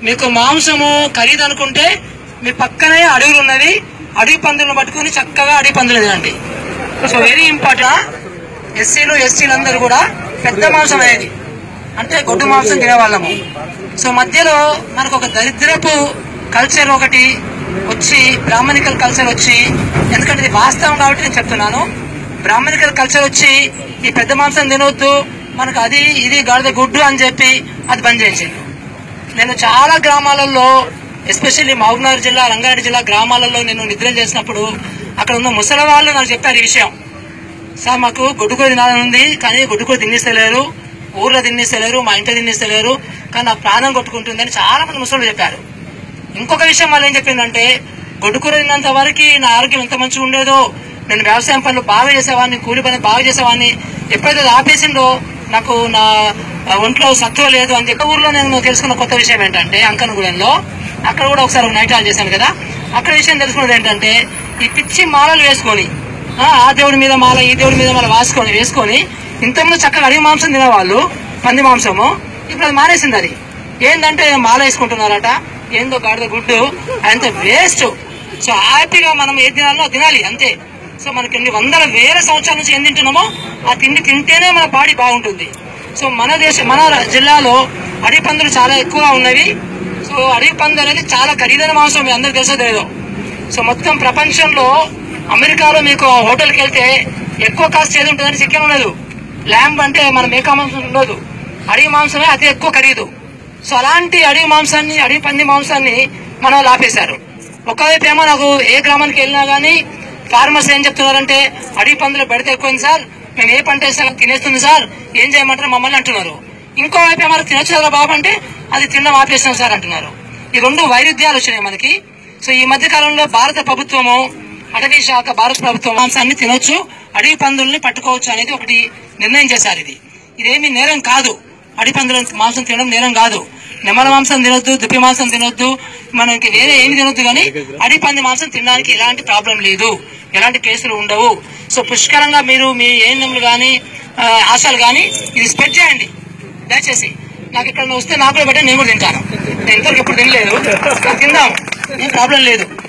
మీకు మాంసము ఖరీదు అనుకుంటే మీ పక్కనే అడవులు ఉన్నవి, అడవి పందులను పట్టుకుని చక్కగా అడవి పందులు తినండి. So very important. ఎస్సీలు ఎస్టీలు అందరూ కూడా పెద్ద మాంసం అనేది అంటే గొడ్డు మాంసం తినేవాళ్ళము. సో మధ్యలో మనకు ఒక దరిద్రపు కల్చర్ ఒకటి వచ్చి, బ్రాహ్మణికల్ కల్చర్ వచ్చి, ఎందుకంటే ఇది వాస్తవం కాబట్టి నేను చెప్తున్నాను. బ్రాహ్మణికల్ కల్చర్ వచ్చి ఈ పెద్ద మాంసం తినవద్దు, మనకు అది ఇది గాడిద గుడ్డు అని చెప్పి అది బంద్ చేసింది. నేను చాలా గ్రామాలలో, ఎస్పెషల్లీ మహబూబ్నగర్ జిల్లా, రంగారెడ్డి జిల్లా గ్రామాలలో నేను నిద్రలు చేసినప్పుడు అక్కడ ఉన్న ముసలి వాళ్ళు నాకు చెప్పారు ఈ విషయం. సార్ మాకు గొడ్డుకూర తినాలని ఉంది, కానీ గొడ్డుకూర తిన్నిస్తలేరు, ఊర్లో తిన్నిస్తలేరు, మా ఇంట్లో తిన్నిస్తలేరు, కానీ నా ప్రాణం కొట్టుకుంటుందని చాలా మంది ముసలు చెప్పారు. ఇంకొక విషయం వాళ్ళు ఏం చెప్పిందంటే, గొడ్డుకూర తిన్నంత వరకు నా ఆరోగ్యం ఎంత మంచిగా ఉండేదో, నేను వ్యవసాయం పనులు బాగా చేసేవాడిని, కూలి పనులు బాగా చేసేవాడిని, ఎప్పుడైతే ఆపేసిందో నాకు నా ఒంట్లో సత్తువ లేదు అని చెప్పి. ఊర్లో నేను తెలుసుకున్న కొత్త విషయం ఏంటంటే, అంకనగూడెంలో అక్కడ కూడా ఒకసారి ఒక నైట్ ఆన్ చేశాను కదా, అక్కడ విషయం తెలుసుకున్నది ఏంటంటే, ఈ పిచ్చి మాలలు వేసుకొని ఆ దేవుడి మీద మాల ఈ దేవుడి మీద మాల వేసుకొని ఇంతకుముందు చక్కగా అడవి మాంసం తినేవాళ్ళు, పంది మాంసము, ఇప్పుడు అది మానేసింది. అది ఏంటంటే మాల వేసుకుంటున్నారట, ఏందో గాడిద గుడ్డు, అంత వేస్ట్. సో హ్యాపీగా మనం ఏ తినాలో తినాలి అంతే. సో మనకి ఎన్ని వందల వేల సంవత్సరాల నుంచి ఏం తింటున్నామో ఆ తిండి తింటేనే మన బాడీ బాగుంటుంది. సో మన జిల్లాలో అడవి పందులు చాలా ఎక్కువగా ఉన్నవి. సో అడవి పందు అనేది చాలా ఖరీదైన మాంసం, మీ అందరికి తెలుసో లేదో. సో మొత్తం ప్రపంచంలో అమెరికాలో మీకు హోటల్కి వెళ్తే ఎక్కువ కాస్ట్ ఏది ఉంటుందని చికెన్ ఉండదు, ల్యాంబ్ అంటే మన మేకా మాంసం ఉండదు, అడవి మాంసమే అతి ఎక్కువ ఖరీదు. సో అలాంటి అడవి మాంసాన్ని, అడవి పంది మాంసాన్ని మన వాళ్ళు ఆపేశారు. ఒకవైపు ఏమో నాకు ఏ గ్రామానికి వెళ్ళినా కానీ ఫార్మర్స్ ఏం చెప్తున్నారంటే, అడవి పందులు పెడితే ఎక్కువైంది సార్, మేము ఏ పంట వేసినా తినేస్తుంది సార్, ఏం చేయమంటారు మమ్మల్ని అంటున్నారు. ఇంకోవైపు ఏమైనా తినొచ్చు కదా బాబు అంటే, అది తినడం ఆపేస్తాం సార్ అంటున్నారు. ఈ రెండు వైరుధ్యాలు వచ్చినాయి మనకి. సో ఈ మధ్య కాలంలో భారత ప్రభుత్వము, అటవీ శాఖ, భారత ప్రభుత్వం మాంసాన్ని తినొచ్చు, అడవి పందుల్ని పట్టుకోవచ్చు అనేది ఒకటి నిర్ణయం చేశారు. ఇదేమీ నేరం కాదు, అడవి పందుల మాంసం తినడం నేరం కాదు. నెమల మాంసం తినొద్దు, దుప్పి మాంసం తినొద్దు, మనకి వేరే ఏమి తినొద్దు, కానీ అడవి పంది మాంసం తినడానికి ఎలాంటి ప్రాబ్లం లేదు, ఎలాంటి కేసులు ఉండవు. సో పుష్కలంగా మీరు మీ ఏఎన్ఎంలు కానీ ఆశాలు కానీ ఇది స్ప్రెడ్ చేయండి దయచేసి. నాకు ఇక్కడ వస్తే నాకు కూడా బట్టి నేను కూడా తింటాను, నేను ఇంతవరకు ఎప్పుడు తినలేదు, తిందాం, ఏం ప్రాబ్లం లేదు.